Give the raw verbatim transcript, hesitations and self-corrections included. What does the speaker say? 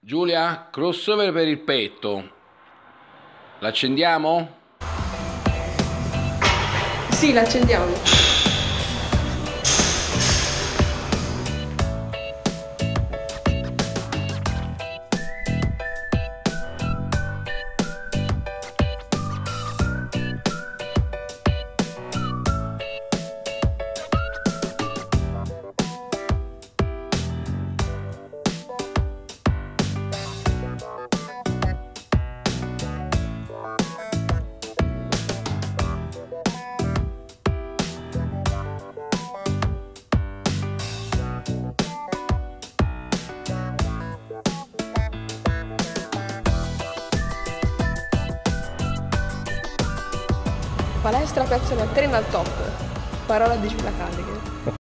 Giulia, crossover per il petto. L'accendiamo? Sì, l'accendiamo. Palestra Personal Trainer al top. Parola di Giulia Cadiche.